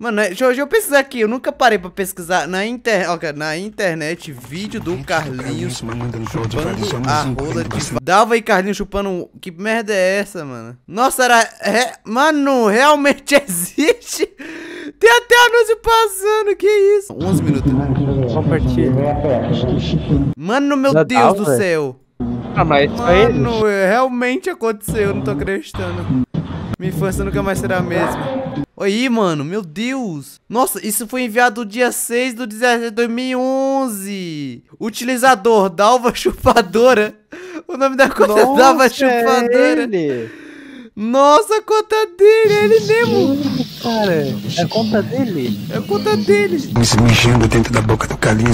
Mano, deixa eu pesquisar aqui. Eu nunca parei pra pesquisar na internet vídeo do Carlinhos chupando a rola de... Dalva e Carlinhos chupando... Que merda é essa, mano? Nossa, mano, realmente existe? Tem até anúncio passando, que isso? 11 minutos. Compartilha. Mano, meu Deus do céu. Ah, mas mano, realmente aconteceu, eu não tô acreditando. Minha infância nunca mais será a mesma. Aí, mano, meu Deus. Nossa, isso foi enviado dia 6/17 de 2011. Utilizador, Dalva Chupadora. O nome da conta é Dalva Chupadora. Nossa, a conta dele, é ele mesmo. Cara, é a conta dele? É a conta dele. Se mexendo dentro da boca do Carlinhos.